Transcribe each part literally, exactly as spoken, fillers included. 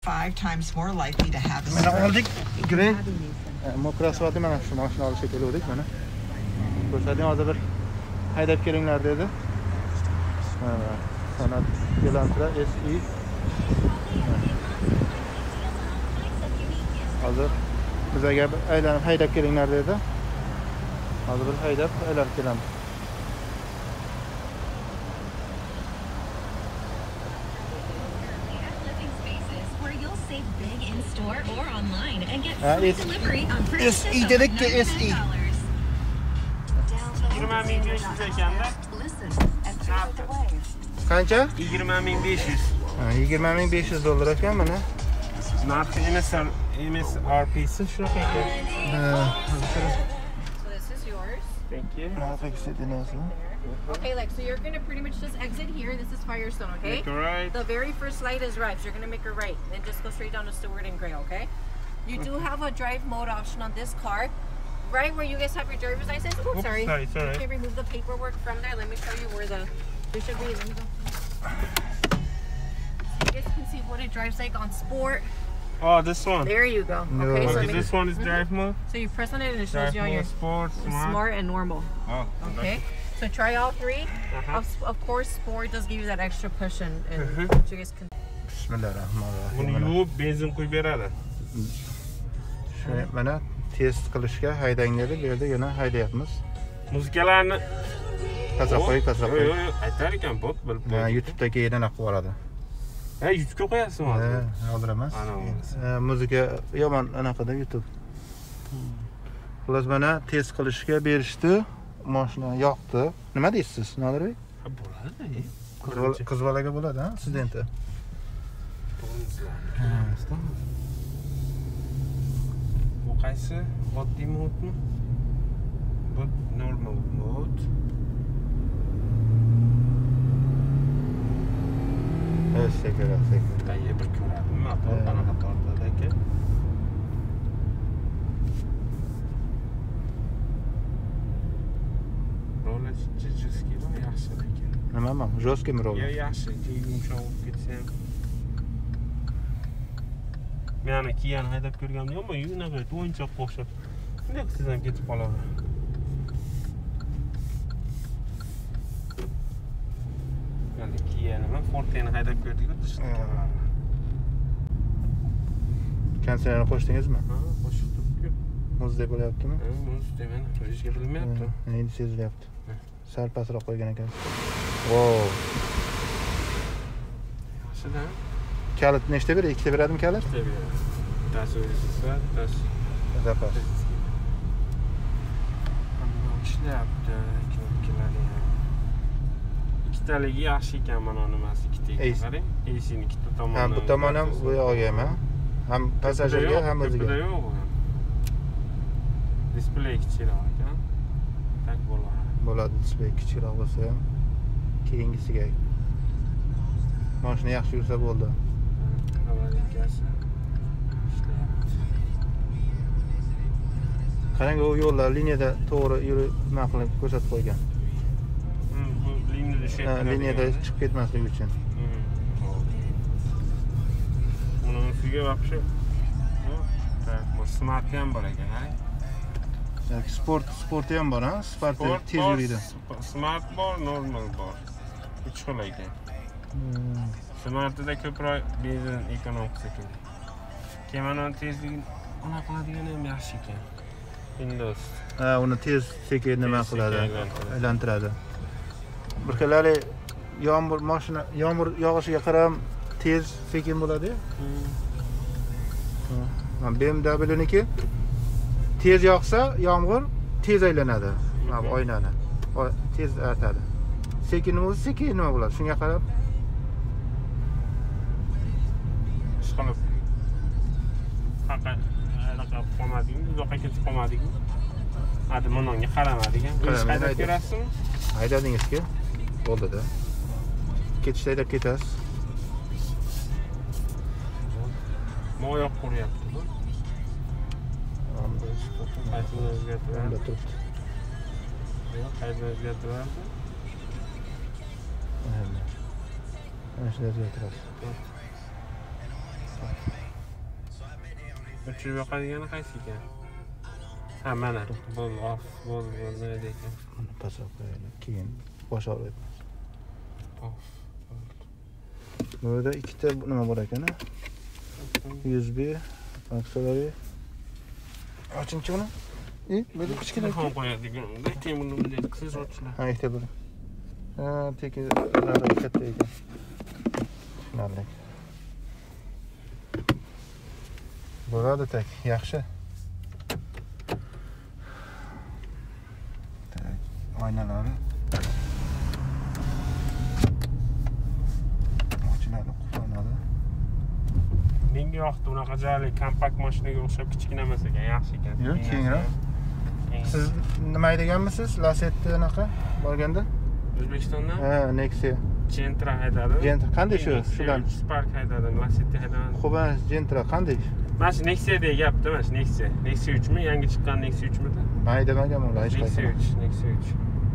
five times more likely to have a Mana stroke. oldik. Green. Mokrasvati mana shu mashina olishga keldik mana. Ko'rsating hozir bir haydab kelinglar dedi. Mana Sanat Elantra S I. Hozir bizga aylanib haydab kelinglar dedi. Hozir bir haydab aylanib kelamiz. Store or online and get Ha, free es- delivery on S purchases I of dedik ki S I. yigirma ming besh yuz ekanda. Qancha? yigirma ming besh yuz. Ha, yigirma ming besh yuz dollar ekan mana. Narxi M S R M S R P'si shunaqa ekan. Ha. So this is yours. Thank you. Okay, like, so you're gonna pretty much just exit here. This is Firestone, okay? Make a right. The very first light is right, so you're gonna make a right. Then just go straight down to Stewart and Gray, okay? You do have a drive mode option on this car. Right where you guys have your driver's license. Oh, Oops, sorry. sorry, sorry. You can remove the paperwork from there. Let me show you where the there should be. Let me go. So you guys can see what it drives like on sport. Oh, this one. There you go. No. Okay, so, Okay, make- this one is drive mode. so you press on it and it shows Drive you on your mode, sport, smart. smart and normal. Oh, Okay. So try all three. Uh-huh. Of, of course, sport does give you that extra push and, and Mhm. so you guys can. Bismillahirrahmanirrahim. Buni Mana yuvib benzin quyib beradi. shuni mana test qilishga haydang dedi. Bu yerda yana haydayapmiz. Muzikalarni Pastroq qo'ying, pastroq Yo'q, qo'ying. yo'q, aytar ekan bot bilib Ha, qo'ydi. YouTube'da keyin aniq bo'ladi. Ha, YouTube'ga qo'yasizmi hozir? Ha, hozir emas. Ana bo'lmasa. Ha, muzika yomon anaqada YouTube. Xullas mana test qilishga berishdi. Mashina yoqdi. Nima deysiz, Nodirbek? Ha, bo'ladi. Qiz bola- qiz bolaga bo'ladi, ha, studenti. Bu qaysi? Oddiy modmi? Bu normal mod. Evet, sekere, sekere. Qayerga bir ko'radim. Motor qanaqa tortadi ekan? Roller jijjiski va yaxshi ekan. Nima ham? Жёсткий mi Ya roller? yaxshi, yumshoq bo'lib ketsa ham. Men ana Kia'ni haydab ko'rganimda yomon, unaqa o'yinchoqqa o'xshab. Shunday qilsangiz ham ketib qolaman. Yani Kia'ni men Forte'ni haydab ko'rdik-ku, dishda. Konsertni qo'shdingizmi? Ha, qo'shib turibdi-ku. Muzdek bo'lyaptimi? Ha, buni demen hech bilmayapti. Ha, endi sezilyapti. Ha. Sal pastroq qo'ygan ekan. Wow. Yaxshi-da. Kalit nechta beradi? Ikkita beradimi kalit? Tabii. Bittasi o'zisi, bittasi Zapas. Amma ishlayapti, ikkilar ham. Ikkitaligi yaxshi ekan, mana nimasi ikkita Ey. ekan. Qarang, A C'ning ikkita tomoni. Ham bu tomon ham bu yog'iga ham, ha? Ham passajirga, ham o'ziga. Tepada yo'q bu ham. Displey kichikroq ekan. Tak bo'ladi. Bo'ladi, displey kichikroq bo'lsa ham keyingisiga. Mashina yaxshi yursa bo'ldi. Havalikasi ishlayapti. Qarang, u yo'llar liniyada to'g'ri yurib, nima qilib ko'rsatib qo'ygan. Hmm, bu liniyada ish Ha, liniyada chiqib ketmasligi uchun. Buni ustiga вообще tak, bu smart ham bor ekan, qarang. Yoki sport, sporti ham bor, ha? Sport Sport tez bor, yuradi. sp- Smart bor, normal bor. Uch xil ekan. Smartida ko'proq benzin ekonom qilsa kerak. Kemanning tezligini ona qiladigan ham yaxshi ekan. Windows. Ha, uni tez sekin nima Tez qiladi? sekin aylantiradi. Aylantiradi. Bir xillari yomg'ir mashina yomg'ir yog'ishiga qarab tez sekin bo'ladi-yu. Mana B M W niki tez yog'sa yomg'ir tez aylanadi. Mana bu oynani. O- Tez artadi. Sekin bo'lsa sekin nima bo'ladi? Shunga qarab Ishqilib. Faqat anaqa qolmadingmi, uzoqqa ketib qolmadingmi? Hadi bunga qaramadik ham. O'zingiz Qaramay haydab haydab. ko'rasizmi? haydadingizki bo'ldi-da. Ketishda haydab ketasiz. Bu oyoq quryapti bu. Qaydini o'zgartiradi. Onda turibdi. Yo'q, qaydini o'zgartiradi. Mana shunday o'zgartirasiz. Uçurib yoqadigani qaysi ekan? Ha, mana. Bo'l, off, bo'l, bo'l, nima ekan? Uni pasab qo'yaylik. Keyin bosh olamiz. Off. Bu yerda ikkita nima bor ekan? U S B, auxiliary. Ochingchi buni? E, böyle kichkina ham qo'yadiganda, keyin buni bunday qilsangiz ochiladi. Ha, ikkita bor. Ha, tekinlari katta ekan. Tushunarli. Bo'ladi tek, yaxshi. Tak, oynalari. Ochiladi, qullanadi. Menga yoqdi unaqa joyli kompakt mashinaga o'xshab kichkina emas ekan, yaxshi ekan. Yo'q, kengroq. Siz nima aytganmisiz? Lacetti anaqa borganda? O'zbekistonda? Ha, Nexia. Gentra haydadi. Gentra qanday shu? Shudan Spark haydadim, Lacetti haydadim. Xo'p, Gentra qanday? Mana shu Nexia degan gapda, mana shu Nexia. Nexia uch mi? Yangi chiqqan Nexia uch mi? May demaganman, hech qaysi. Nexia uch, Nexia uch.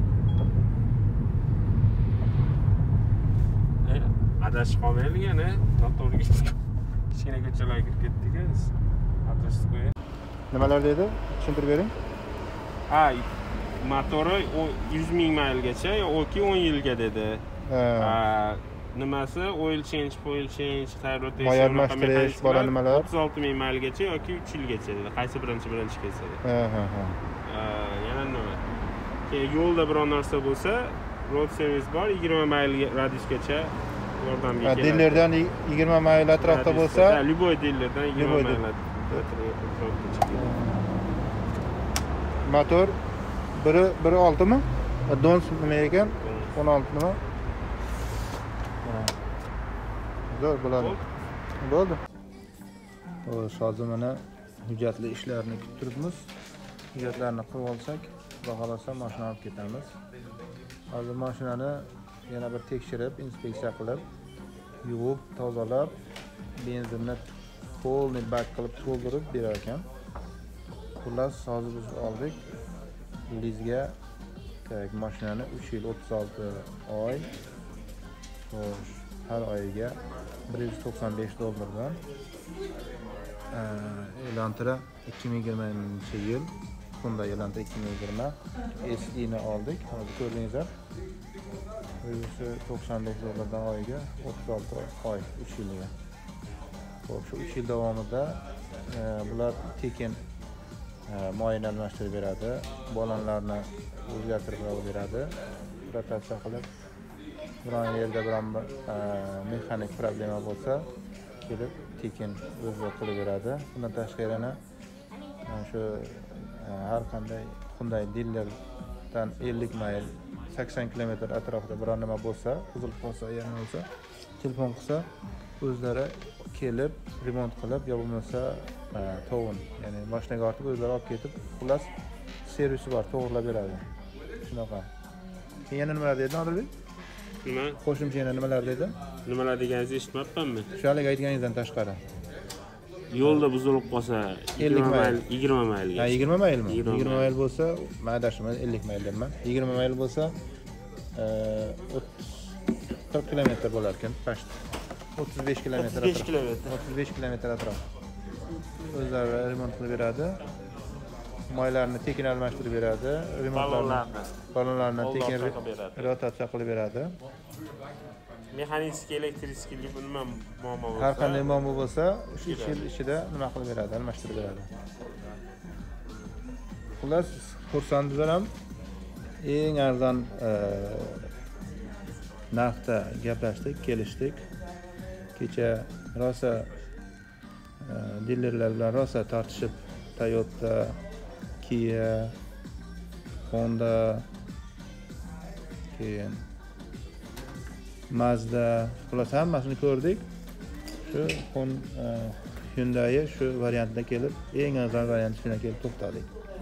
E, adashib qolmaydigan, e? Noto'g'ri ketdik. Kichkina ko'chalarga kirib ketdik, biz. Adres qo'ying. Nimalar dedi? Tushuntirib bering. Ha, motori yuz ming maylgacha yoki o'n yilga dedi. Ha, nimasi? Oil change, oil change, tire rotation, Moy almashtirish, bola nimalar? o'ttiz olti ming maylgacha yoki uch yilgacha dedi. Qaysi birinchi birinchi kelsa dedi. Ha, ha, ha. Yana nima? Keyin yo'lda biror narsa bo'lsa, road service bor, yigirma mayl radiusgacha yordamga keladi. Dillerdan yigirma mayl atrofda bo'lsa, ha, любой dillerdan yigirma mayl atrofgacha. Motor biri bir olti mi? Dons nima ekan? o'n olti nima? Zo'r bo'ladi. Bo'ldi. Xo'sh, hozir mana hujjatli ishlarni kutib turibmiz. Hujjatlarni qilib olsak, xudo xolasa mashina olib ketamiz. Hozir mashinani yana bir tekshirib, inspeksiya qilib, yuvib, tozalab, benzinni polni bak qilib to'ldirib berar ekan. Xullas, hozir biz oldik. Lizga kerak mashinani uch yil o'ttiz olti oy. Xo'sh, har oyiga bir yuz to'qson besh dollardan Elantra ikki ming yigirmanchi yil Hyundai Elantra ikki ming yigirma S E ni oldik. Hozir ko'rdingizlar. bir yuz to'qson besh dollardan oyiga o'ttiz olti oy uch yilga. Xo'p, shu uch yil davomida bular tekin moyini almashtirib beradi, balonlarni o'zgartirib beradi, rotatsiya qilib, biron yerda biron mexanik problema bo'lsa, kelib tekin o'zi qilib beradi. Bundan tashqari yana shu har qanday Hyundai dillerdan ellik mayl, sakson kilometr atrofida biron nima bo'lsa, buzilib qolsa, yana bo'lsa, telefon qilsa, o'zlari kelib remont qilib, yo bo'lmasa tovun, ya'ni mashinaga ortib o'zlari olib ketib, xullas servisi bor, to'g'rilab beradi. Shunaqa. Keyin yana nimalar dedi Nodirbek? Nima? Qo'shimcha yana nimalar dedi? Nimalar deganingizni eshitmabmanmi? Shu haligi aytganingizdan tashqari. Yo'lda buzilib qolsa ellik mayl, yigirma maylga. Ha, yigirma maylmi? yigirma mayl bo'lsa, ma'dashimiz ellik mayl deyman. yigirma mayl bo'lsa, qirq kilometr bo'lar ekan, past. o'ttiz besh kilometr atrof. o'ttiz besh kilometr atrof. O'zlari remont qilib beradi. Moylarni tekin almashtirib beradi. Remontlarni, balonlarni tekin rotatsiya qilib beradi. Mexanik, elektrический nima muammo bo'lsa, har qanday muammo bo'lsa, uch yil ichida nima qilib beradi, almashtirib beradi. Xullas, xursandlar ham eng arzon narxda gaplashdik, kelishdik. Kecha rosa dillerlar bilan rosa tortishib, Toyota, Kia, Honda, keyin Mazda, xullas hammasini ko'rdik. Shu Hyundai shu variantda kelib, eng arzon variant shuna kelib to'xtadik.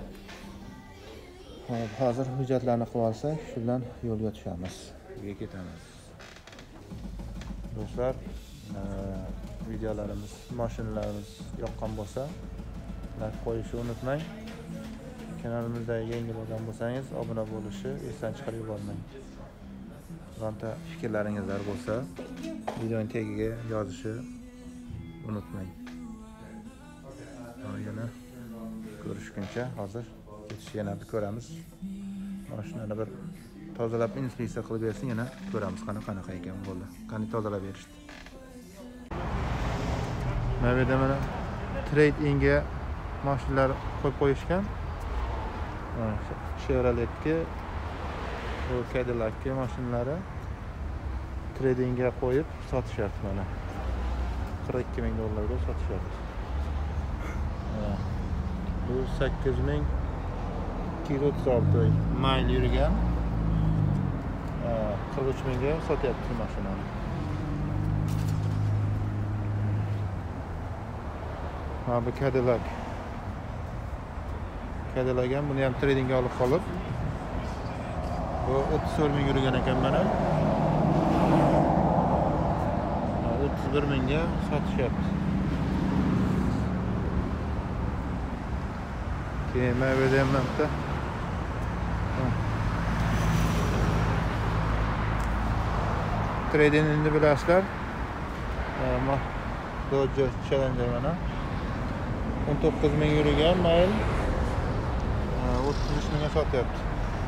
Hop, hozir hujjatlarni qilib olsak, shu bilan yo'lga tushamiz, uyga ketamiz. Do'stlar, videolarimiz, mashinalarimiz yoqqan bo'lsa, like qo'yishni unutmang. Kanalimizda yangi bo'lgan bo'lsangiz, obuna bo'lishni esdan chiqarib yubormang. Bironta fikrlaringizlar bo'lsa, videoning tagiga yozishni unutmang. Yana ko'rishguncha hozir ketish yana bir ko'ramiz. Mashinani bir tozalab inspeksiya qilib bersin, yana ko'ramiz qanaqa qanaqa ekan bo'ldi. Qani tozalab berishdi. Mana bu yerda mana trade-inga mashinalar qo'yib qo'yishgan. Chevrolet'ga, bu Cadillac'ga mashinalari trade-inga qo'yib sotishyapti mana. qirq ikki ming dollarga sotishyapti. Bu sakkiz ming ikki yuz o'ttiz olti mayl yurgan. qirq uch mingga sotyapti mashinani. Ha, bu Cadillac. Cadillac ham buni ham tradingga olib qolib, bu o'ttiz to'rt ming yurgan ekan mana. o'ttiz bir mingga sotishyapti. Keyin mana bu yerda ham bitta trading endi bilasizlar. Mana Dodge Challenger mana o'n to'qqiz ming yurgan mayl o'ttiz uch mingga sotyapti.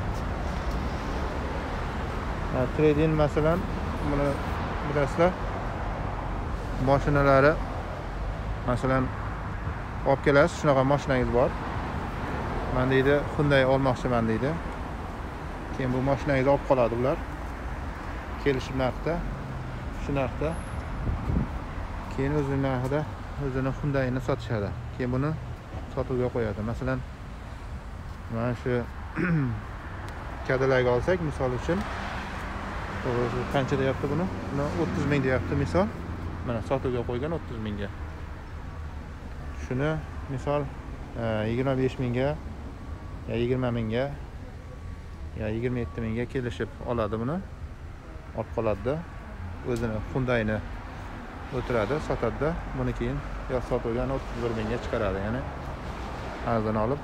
Trading masalan buni bilasizlar. Mashinalari masalan olib kelasiz, shunaqa mashinangiz bor. Men deydi Hyundai olmoqchiman deydi. Keyin bu mashinangizni olib qoladi ular. Kelishib narxda, shu narxda. Keyin o'zining narxida o'zini Hyundai'ni sotishadi. Keyin buni sotuvga qo'yadi. Masalan, mana shu Cadillac olsak, misol uchun, to'g'risi qancha deyapti buni? Buni o'ttiz ming deyapti misol. Mana sotuvga qo'ygan o'ttiz mingga. Shuni misol yigirma besh mingga ya yigirma mingga ya yigirma yetti mingga kelishib oladi buni. Olib qoladi. O'zini Hyundai'ni o'tiradi, sotadi. Buni keyin yo sotuvdan o'ttiz bir mingga chiqaradi, ya'ni arzon olib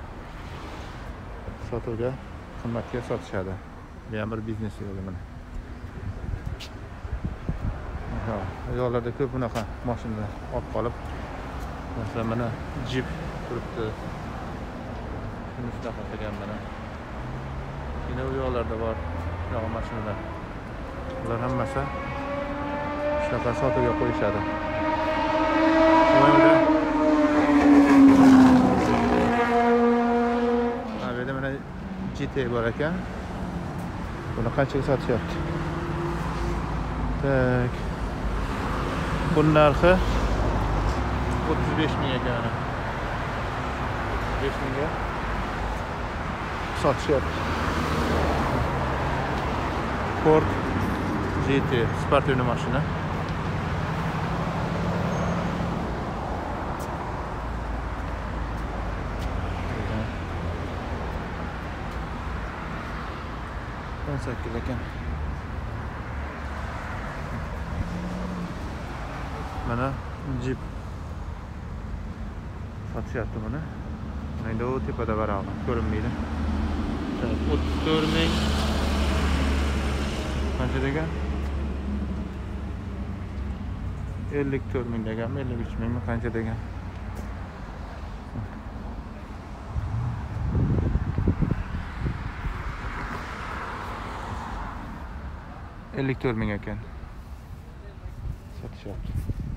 sotuvga qimmatga sotishadi. Bu ham bir biznes yo'li mana. Ha, yo'llarda ko'p bunaqa mashinalar olib qolib, masalan mana Jeep turibdi. Shuni shunaqa qilgan mana. Yana u yo'llarda bor bunaqa mashinalar. Ular hammasi shunaqa sotuvga qo'yishadi. Mana bu yerda mana G T bor ekan. Buni qanchaga sotishyapti? Tak. Bunun narxi o'ttiz besh ming ekan. o'ttiz besh mingga sotishyapti. Ford G T sportivniy mashina. o'n sakkiz ekan. Mana Jeep sotishyapti buni. Endi u tepada barabar ko'rinmaydi. o'ttiz to'rt ming qancha degan? ellik to'rt ming degan, ellik uch ming qancha degan? ellik to'rt ming ekan. Sotishyapti.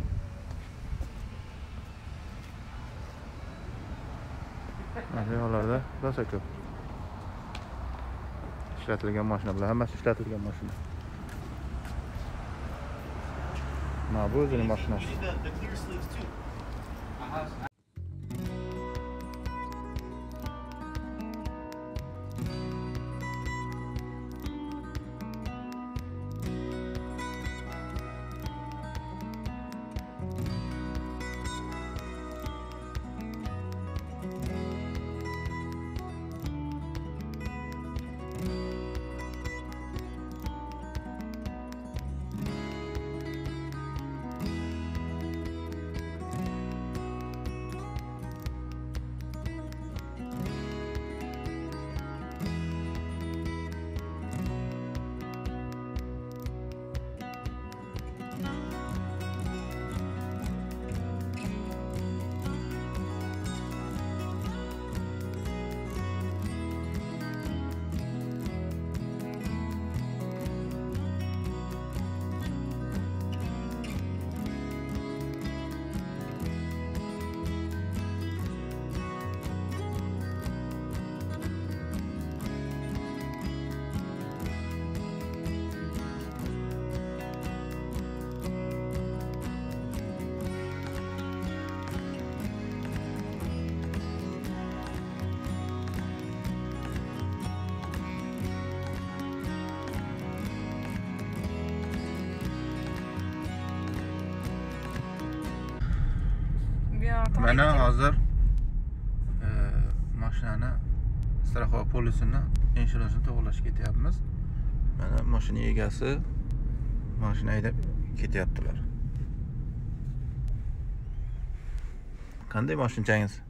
Mana yo'llarda rosa ko'p ishlatilgan mashina bular, hammasi ishlatilgan mashina. Mana bu o'zining mashinasi. Come on, Mana get it. hozir e, mashinani страховка polisini inshuransini to'g'irlashga ketyapmiz. Mana mashina egasi mashina haydab ketyaptilar. Qanday mashinachangiz?